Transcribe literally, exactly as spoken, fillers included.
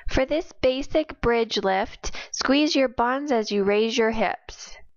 For this basic bridge lift, squeeze your buns as you raise your hips.